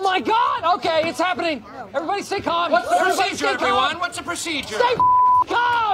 my God! Okay, it's happening. Everybody stay calm. What's the Everybody procedure, stay calm. everyone? What's the procedure? Stay calm!